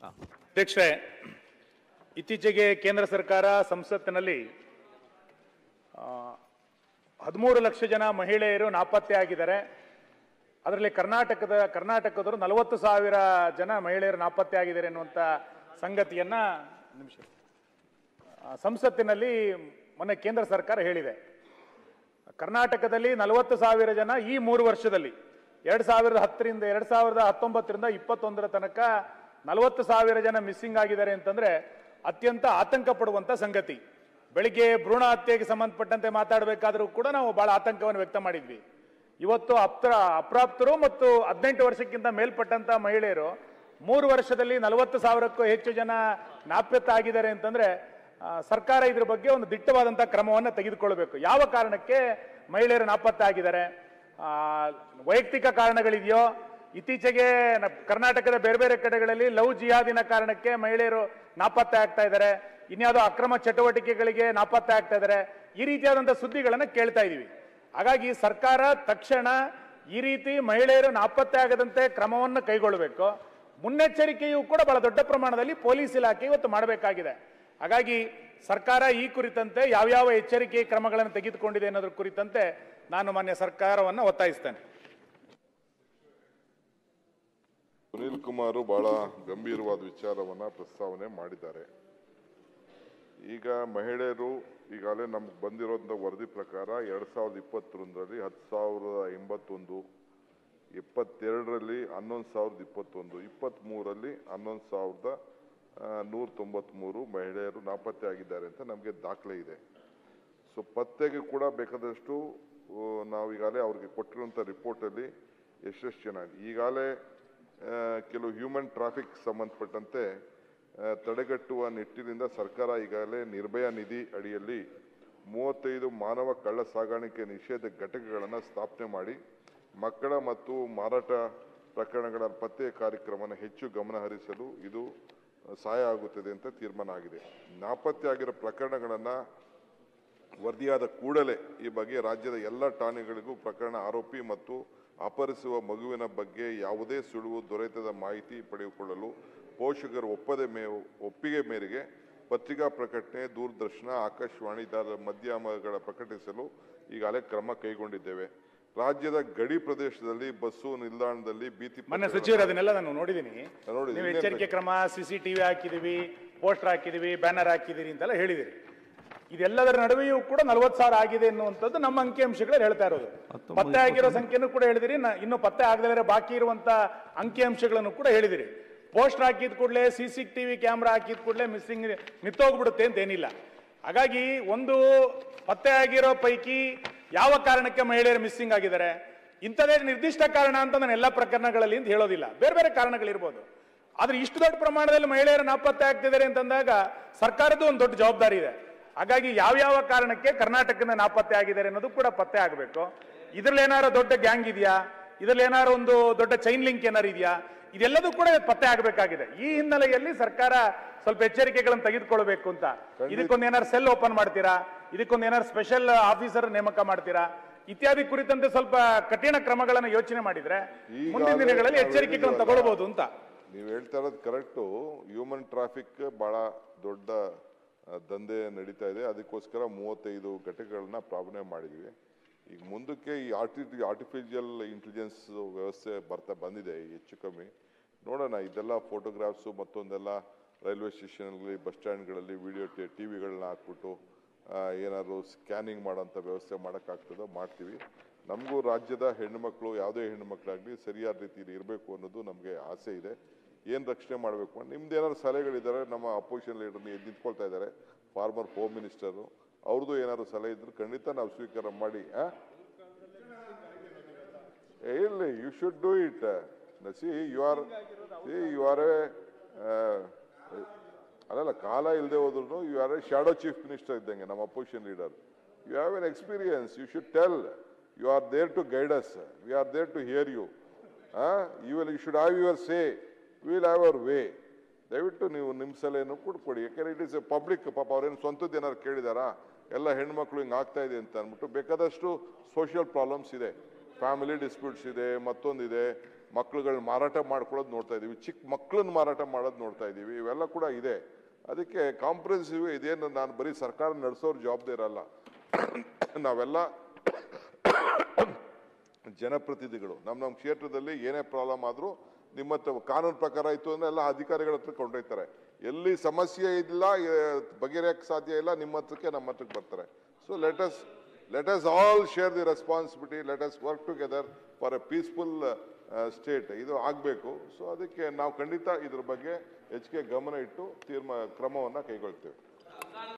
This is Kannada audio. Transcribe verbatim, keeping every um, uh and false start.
ಅಧ್ಯಕ್ಷರೇ, ಇತ್ತೀಚೆಗೆ ಕೇಂದ್ರ ಸರ್ಕಾರ ಸಂಸತ್ತಿನಲ್ಲಿ ಹದಿಮೂರು ಲಕ್ಷ ಜನ ಮಹಿಳೆಯರು ನಾಪತ್ತೆ ಆಗಿದ್ದಾರೆ. ಅದರಲ್ಲಿ ಕರ್ನಾಟಕದ ಕರ್ನಾಟಕದವರು ನಲವತ್ತು ಸಾವಿರ ಜನ ಮಹಿಳೆಯರು ನಾಪತ್ತೆ ಆಗಿದ್ದಾರೆ ಎನ್ನುವಂಥ ಸಂಗತಿಯನ್ನ ನಿಮಿಷ ಸಂಸತ್ತಿನಲ್ಲಿ ಮೊನ್ನೆ ಕೇಂದ್ರ ಸರ್ಕಾರ ಹೇಳಿದೆ. ಕರ್ನಾಟಕದಲ್ಲಿ ನಲವತ್ತು ಸಾವಿರ ಜನ ಈ ಮೂರು ವರ್ಷದಲ್ಲಿ ಎರಡ್ ಸಾವಿರದ ಹತ್ತರಿಂದ ಎರಡ್ ಸಾವಿರದ ಹತ್ತೊಂಬತ್ತರಿಂದ ಇಪ್ಪತ್ತೊಂದರ ತನಕ ನಲವತ್ತು ಸಾವಿರ ಜನ ಮಿಸ್ಸಿಂಗ್ ಆಗಿದ್ದಾರೆ ಅಂತಂದ್ರೆ ಅತ್ಯಂತ ಆತಂಕ ಪಡುವಂತ ಸಂಗತಿ. ಬೆಳಿಗ್ಗೆ ಭ್ರೂಣ ಹತ್ಯೆಗೆ ಸಂಬಂಧಪಟ್ಟಂತೆ ಮಾತಾಡಬೇಕಾದ್ರೂ ಕೂಡ ನಾವು ಬಹಳ ಆತಂಕವನ್ನು ವ್ಯಕ್ತ ಮಾಡಿದ್ವಿ. ಇವತ್ತು ಅಪ್ರ ಅಪ್ರಾಪ್ತರು ಮತ್ತು ಹದಿನೆಂಟು ವರ್ಷಕ್ಕಿಂತ ಮೇಲ್ಪಟ್ಟಂತ ಮಹಿಳೆಯರು ಮೂರು ವರ್ಷದಲ್ಲಿ ನಲವತ್ತು ಸಾವಿರಕ್ಕೂ ಹೆಚ್ಚು ಜನ ನಾಪತ್ತೆ ಆಗಿದ್ದಾರೆ ಅಂತಂದ್ರೆ ಸರ್ಕಾರ ಇದ್ರ ಬಗ್ಗೆ ಒಂದು ದಿಟ್ಟವಾದಂತಹ ಕ್ರಮವನ್ನು ತೆಗೆದುಕೊಳ್ಳಬೇಕು. ಯಾವ ಕಾರಣಕ್ಕೆ ಮಹಿಳೆಯರು ನಾಪತ್ತೆ ಆಗಿದ್ದಾರೆ? ಆ ವೈಯಕ್ತಿಕ ಕಾರಣಗಳಿದೆಯೋ? ಇತ್ತೀಚೆಗೆ ಕರ್ನಾಟಕದ ಬೇರೆ ಬೇರೆ ಕಡೆಗಳಲ್ಲಿ ಲವ್ ಜಿಹಾದಿನ ಕಾರಣಕ್ಕೆ ಮಹಿಳೆಯರು ನಾಪತ್ತೆ ಆಗ್ತಾ ಇದ್ದಾರೆ, ಇನ್ಯಾವುದೋ ಅಕ್ರಮ ಚಟುವಟಿಕೆಗಳಿಗೆ ನಾಪತ್ತೆ ಆಗ್ತಾ ಇದ್ದಾರೆ. ಈ ರೀತಿಯಾದಂತಹ ಸುದ್ದಿಗಳನ್ನ ಕೇಳ್ತಾ ಇದೀವಿ. ಹಾಗಾಗಿ ಸರ್ಕಾರ ತಕ್ಷಣ ಈ ರೀತಿ ಮಹಿಳೆಯರು ನಾಪತ್ತೆ ಆಗದಂತೆ ಕ್ರಮವನ್ನು ಕೈಗೊಳ್ಳಬೇಕು. ಮುನ್ನೆಚ್ಚರಿಕೆಯೂ ಕೂಡ ಬಹಳ ದೊಡ್ಡ ಪ್ರಮಾಣದಲ್ಲಿ ಪೊಲೀಸ್ ಇಲಾಖೆ ಇವತ್ತು ಮಾಡಬೇಕಾಗಿದೆ. ಹಾಗಾಗಿ ಸರ್ಕಾರ ಈ ಕುರಿತಂತೆ ಯಾವ್ಯಾವ ಎಚ್ಚರಿಕೆ ಕ್ರಮಗಳನ್ನು ತೆಗೆದುಕೊಂಡಿದೆ ಅನ್ನೋದ್ರ ಕುರಿತಂತೆ ನಾನು ಮಾನ್ಯ ಸರ್ಕಾರವನ್ನು ಒತ್ತಾಯಿಸ್ತೇನೆ. ಸುನೀಲ್ ಕುಮಾರ್ ಬಹಳ ಗಂಭೀರವಾದ ವಿಚಾರವನ್ನ ಪ್ರಸ್ತಾವನೆ ಮಾಡಿದ್ದಾರೆ. ಈಗ ಮಹಿಳೆಯರು ಈಗಾಗಲೇ ನಮ್ಗೆ ಬಂದಿರೋಂಥ ವರದಿ ಪ್ರಕಾರ ಎರಡ್ ಸಾವಿರದ ಇಪ್ಪತ್ತೊಂದರಲ್ಲಿ ಹತ್ತು ಸಾವಿರದ ಎಂಬತ್ತೊಂದು, ಇಪ್ಪತ್ತೆರಡರಲ್ಲಿ ಹನ್ನೊಂದು ಸಾವಿರದ ಇಪ್ಪತ್ತೊಂದು, ಇಪ್ಪತ್ತ್ ಮೂರರಲ್ಲಿ ಹನ್ನೊಂದು ಸಾವಿರದ ನೂರ ತೊಂಬತ್ಮೂರು ಮಹಿಳೆಯರು ನಾಪತ್ತೆ ಆಗಿದ್ದಾರೆ ಅಂತ ನಮಗೆ ದಾಖಲೆ ಇದೆ. ಸೊ ಪತ್ತೆಗೆ ಕೂಡ ಬೇಕಾದಷ್ಟು ನಾವು ಈಗಾಗಲೇ ಅವ್ರಿಗೆ ಕೊಟ್ಟಿರುವಂಥ ರಿಪೋರ್ಟಲ್ಲಿ ಎಷ್ಟೆಷ್ಟು ಜನ ಈಗಾಗಲೇ ಕೆಲವು ಹ್ಯೂಮನ್ ಟ್ರಾಫಿಕ್ ಸಂಬಂಧಪಟ್ಟಂತೆ ತಡೆಗಟ್ಟುವ ನಿಟ್ಟಿನಿಂದ ಸರ್ಕಾರ ಈಗಾಗಲೇ ನಿರ್ಭಯ ನಿಧಿ ಅಡಿಯಲ್ಲಿ ಮೂವತ್ತೈದು ಮಾನವ ಕಳ್ಳ ಸಾಗಾಣಿಕೆ ನಿಷೇಧ ಘಟಕಗಳನ್ನು ಸ್ಥಾಪನೆ ಮಾಡಿ ಮಕ್ಕಳ ಮತ್ತು ಮಾರಾಟ ಪ್ರಕರಣಗಳ ಪತ್ತೆ ಕಾರ್ಯಕ್ರಮವನ್ನು ಹೆಚ್ಚು ಗಮನ ಹರಿಸಲು ಇದು ಸಹಾಯ ಆಗುತ್ತದೆ ಅಂತ ತೀರ್ಮಾನ ಆಗಿದೆ. ನಾಪತ್ತೆ ಆಗಿರೋ ಪ್ರಕರಣಗಳನ್ನು ವರದಿಯಾದ ಕೂಡಲೇ ಈ ಬಗ್ಗೆ ರಾಜ್ಯದ ಎಲ್ಲ ಠಾಣೆಗಳಿಗೂ ಪ್ರಕರಣ ಆರೋಪಿ ಮತ್ತು ಅಪಹರಿಸುವ ಮಗುವಿನ ಬಗ್ಗೆ ಯಾವುದೇ ಸುಳಿವು ದೊರೆತದ ಮಾಹಿತಿ ಪಡೆದುಕೊಳ್ಳಲು ಪೋಷಕರು ಒಪ್ಪದೆ ಮೇ ಒಪ್ಪಿಗೆ ಮೇರೆಗೆ ಪತ್ರಿಕಾ ಪ್ರಕಟಣೆ, ದೂರದರ್ಶನ, ಆಕಾಶವಾಣಿ ಮಾಧ್ಯಮಗಳ ಪ್ರಕಟಿಸಲು ಈಗಾಗಲೇ ಕ್ರಮ ಕೈಗೊಂಡಿದ್ದೇವೆ. ರಾಜ್ಯದ ಗಡಿ ಪ್ರದೇಶದಲ್ಲಿ ಬಸ್ಸು ನಿಲ್ದಾಣದಲ್ಲಿ ಭೀತಿ ಮೊನ್ನೆ ಸಚಿವರು ಅದನ್ನೆಲ್ಲ ನಾನು ನೋಡಿದ್ದೀನಿ. ನೀವು ಎಚ್ಚರಿಕೆ ಕ್ರಮ, ಸಿಸಿಟಿವಿ ಹಾಕಿದೀವಿ, ಪೋಸ್ಟರ್ ಹಾಕಿದೀವಿ, ಬ್ಯಾನರ್ ಹಾಕಿದಿರಿ ಅಂತೆಲ್ಲ ಹೇಳಿದಿರಿ. ಇದೆಲ್ಲದರ ನಡುವೆಯೂ ಕೂಡ ನಲವತ್ತು ಸಾವಿರ ಆಗಿದೆ ಎನ್ನುವಂಥದ್ದು ನಮ್ಮ ಅಂಕಿಅಂಶಗಳು ಹೇಳ್ತಾ ಇರೋದು. ಪತ್ತೆ ಆಗಿರೋ ಸಂಖ್ಯೆನೂ ಕೂಡ ಹೇಳಿದಿರಿ, ಇನ್ನು ಪತ್ತೆ ಆಗದೇ ಬಾಕಿ ಇರುವಂತ ಅಂಕಿಅಂಶಗಳನ್ನು ಕೂಡ ಹೇಳಿದಿರಿ. ಪೋಸ್ಟರ್ ಹಾಕಿದ ಕೂಡಲೇ, ಸಿಸಿ ಟಿವಿ ಕ್ಯಾಮ್ರಾ ಹಾಕಿದ ಕೂಡಲೇ ಮಿಸ್ಸಿಂಗ್ ನಿಂತೋಗ್ಬಿಡುತ್ತೆ ಅಂತ ಏನಿಲ್ಲ. ಹಾಗಾಗಿ ಒಂದು ಪತ್ತೆ ಆಗಿರೋ ಪೈಕಿ ಯಾವ ಕಾರಣಕ್ಕೆ ಮಹಿಳೆಯರು ಮಿಸ್ಸಿಂಗ್ ಆಗಿದ್ದಾರೆ, ಇಂಥದೇ ನಿರ್ದಿಷ್ಟ ಕಾರಣ ಅಂತ ನಾನು ಎಲ್ಲ ಪ್ರಕರಣಗಳಲ್ಲಿ ಅಂತ ಹೇಳೋದಿಲ್ಲ, ಬೇರೆ ಬೇರೆ ಕಾರಣಗಳಿರ್ಬೋದು. ಆದ್ರೆ ಇಷ್ಟು ದೊಡ್ಡ ಪ್ರಮಾಣದಲ್ಲಿ ಮಹಿಳೆಯರು ನಾಪತ್ತೆ ಆಗ್ತಿದ್ದಾರೆ ಅಂತಂದಾಗ ಸರ್ಕಾರದ್ದು ಒಂದು ದೊಡ್ಡ ಜವಾಬ್ದಾರಿ ಇದೆ. ಹಾಗಾಗಿ ಯಾವ್ಯಾವ ಕಾರಣಕ್ಕೆ ಕರ್ನಾಟಕದಿಂದ ನಾಪತ್ತೆ ಆಗಿದ್ದಾರೆ ಅನ್ನೋದು ಕೂಡ ಪತ್ತೆ ಆಗಬೇಕು. ಇದ್ರಲ್ಲಿ ಏನಾರು ದೊಡ್ಡ ಗ್ಯಾಂಗ್ ಇದೆಯಾ, ಇದ್ರಲ್ಲಿ ಏನಾರು ಒಂದು ದೊಡ್ಡ ಚೈನ್ ಲಿಂಕ್ ಏನಾರು ಇದೆಯಾ, ಇದೆಲ್ಲದೂ ಕೂಡ ಪತ್ತೆ ಆಗಬೇಕಾಗಿದೆ. ಈ ಹಿನ್ನೆಲೆಯಲ್ಲಿ ಸರ್ಕಾರ ಸ್ವಲ್ಪ ಎಚ್ಚರಿಕೆಗಳನ್ನು ತೆಗೆದುಕೊಳ್ಬೇಕು ಅಂತ. ಇದಕ್ಕೊಂದು ಏನಾರು ಸೆಲ್ ಓಪನ್ ಮಾಡ್ತೀರಾ, ಇದಕ್ಕೊಂದು ಏನಾರು ಸ್ಪೆಷಲ್ ಆಫೀಸರ್ ನೇಮಕ ಮಾಡ್ತೀರಾ, ಇತ್ಯಾದಿ ಕುರಿತಂತೆ ಸ್ವಲ್ಪ ಕಠಿಣ ಕ್ರಮಗಳನ್ನು ಯೋಚನೆ ಮಾಡಿದ್ರೆ ಮುಂದಿನ ದಿನಗಳಲ್ಲಿ ಎಚ್ಚರಿಕೆಗಳನ್ನು ತಗೊಳ್ಬಹುದು ಅಂತ. ನೀವು ಹೇಳ್ತಾ ಇರೋದು ಕರೆಕ್ಟು. ಹ್ಯೂಮನ್ ಟ್ರಾಫಿಕ್ ಬಹಳ ದೊಡ್ಡ ದಂಧೆ ನಡೀತಾ ಇದೆ. ಅದಕ್ಕೋಸ್ಕರ ಮೂವತ್ತೈದು ಘಟಕಗಳನ್ನ ಪ್ರಾರಂಭ ಮಾಡಿದ್ವಿ. ಈಗ ಮುಂದಕ್ಕೆ ಈ ಆರ್ಟಿ ಆರ್ಟಿಫಿಷಿಯಲ್ ಇಂಟೆಲಿಜೆನ್ಸ್ ವ್ಯವಸ್ಥೆ ಬರ್ತಾ ಬಂದಿದೆ ಹೆಚ್ಚು ಕಮ್ಮಿ. ನೋಡೋಣ, ಇದೆಲ್ಲ ಫೋಟೋಗ್ರಾಫ್ಸು ಮತ್ತೊಂದೆಲ್ಲ ರೈಲ್ವೆ ಸ್ಟೇಷನ್ಗಳಲ್ಲಿ, ಬಸ್ ಸ್ಟ್ಯಾಂಡ್ಗಳಲ್ಲಿ ವಿಡಿಯೋ ಟಿ ವಿಗಳನ್ನ ಹಾಕ್ಬಿಟ್ಟು ಏನಾದ್ರು ಸ್ಕ್ಯಾನಿಂಗ್ ಮಾಡೋಂಥ ವ್ಯವಸ್ಥೆ ಮಾಡೋಕ್ಕಾಗ್ತದೋ ಮಾಡ್ತೀವಿ. ನಮಗೂ ರಾಜ್ಯದ ಹೆಣ್ಣುಮಕ್ಕಳು, ಯಾವುದೇ ಹೆಣ್ಣುಮಕ್ಕಳಾಗಲಿ ಸರಿಯಾದ ರೀತಿಯಲ್ಲಿ ಇರಬೇಕು ಅನ್ನೋದು ನಮಗೆ ಆಸೆ ಇದೆ. ಏನು ರಕ್ಷಣೆ ಮಾಡಬೇಕು ಅಂತ ನಿಮ್ದು ಏನಾದ್ರು ಸಲಹೆಗಳಿದ್ದಾರೆ, ನಮ್ಮ ಅಪೋಸಿಷನ್ ಲೀಡರ್ ನಿಂತ್ಕೊಳ್ತಾ ಇದ್ದಾರೆ, ಫಾರ್ಮರ್ ಹೋಮ್ ಮಿನಿಸ್ಟರು, ಅವ್ರದ್ದು ಏನಾದ್ರು ಸಲಹೆ ಇದ್ರು ಖಂಡಿತ ನಾವು ಸ್ವೀಕಾರ ಮಾಡಿ. ಇಲ್ಲ, you should do it. See you are you are a ಅಲ್ಲಲ್ಲ ಕಾಲ ಇಲ್ಲದೆ ಹೋದ್ರು you are a shadow chief minister ಇದ್ದಂಗೆ ನಮ್ಮ opposition leader. You have an experience, you should tell. You are there to guide us, we are there to hear you. You will you should have your say, we will have our way. ದಯವಿಟ್ಟು ನೀವು ನಿಮ್ಮ ಸಲಹೆಯನ್ನು ಕೊಡ್ಕೊಡಿ. ಯಾಕೆಂದ್ರೆ ಇಟ್ ಇಸ್ ಎ ಪಬ್ಲಿಕ್. ಪಾಪ ಅವ್ರೇನು ಸ್ವಂತದ್ದು ಏನಾರು ಕೇಳಿದಾರಾ, ಎಲ್ಲ ಹೆಣ್ಮಕ್ಳು ಹಿಂಗೆ ಆಗ್ತಾ ಇದೆ ಅಂತ ಅಂದ್ಬಿಟ್ಟು ಬೇಕಾದಷ್ಟು ಸೋಷಿಯಲ್ ಪ್ರಾಬ್ಲಮ್ಸ್ ಇದೆ, ಫ್ಯಾಮಿಲಿ ಡಿಸ್ಪ್ಯೂಟ್ಸ್ ಇದೆ, ಮತ್ತೊಂದಿದೆ, ಮಕ್ಳುಗಳನ್ನ ಮಾರಾಟ ಮಾಡ್ಕೊಳ್ಳೋದು ನೋಡ್ತಾ ಇದ್ದೀವಿ, ಚಿಕ್ಕ ಮಕ್ಕಳನ್ನ ಮಾರಾಟ ಮಾಡೋದು ನೋಡ್ತಾ ಇದ್ದೀವಿ. ಇವೆಲ್ಲ ಕೂಡ ಇದೆ. ಅದಕ್ಕೆ ಕಾಂಪ್ರಹೆನ್ಸಿವ್ ಇದೇನು ನಾನು ಬರೀ ಸರ್ಕಾರ ನಡೆಸೋರು ಜವಾಬ್ದಾರಿ ಅಲ್ಲ, ನಾವೆಲ್ಲ ಜನಪ್ರತಿನಿಧಿಗಳು. ನಮ್ಮ ನಮ್ಮ ಕ್ಷೇತ್ರದಲ್ಲಿ ಏನೇ ಪ್ರಾಬ್ಲಮ್ ಆದರೂ ನಿಮ್ಮ ಹತ್ರ ಕಾನೂನು ಪ್ರಕಾರ ಇತ್ತು ಅಂದರೆ ಎಲ್ಲ ಅಧಿಕಾರಿಗಳ ಹತ್ರ ಕೊಂಡೊಯ್ತಾರೆ. ಎಲ್ಲಿ ಸಮಸ್ಯೆ ಇಲ್ಲ, ಬಗೆಹರಿಯಕ್ಕೆ ಸಾಧ್ಯ ಇಲ್ಲ, ನಿಮ್ಮ ಹತ್ರಕ್ಕೆ ನಮ್ಮ ಹತ್ರಕ್ಕೆ ಬರ್ತಾರೆ. So let us let us all share the responsibility, let us work together for a peaceful state. ಇದು ಆಗಬೇಕು. ಸೊ ಅದಕ್ಕೆ ನಾವು ಖಂಡಿತ ಇದ್ರ ಬಗ್ಗೆ ಹೆಚ್ಚಿಗೆ ಗಮನ ಇಟ್ಟು ತೀರ್ಮಾನ ಕ್ರಮವನ್ನು ಕೈಗೊಳ್ತೇವೆ.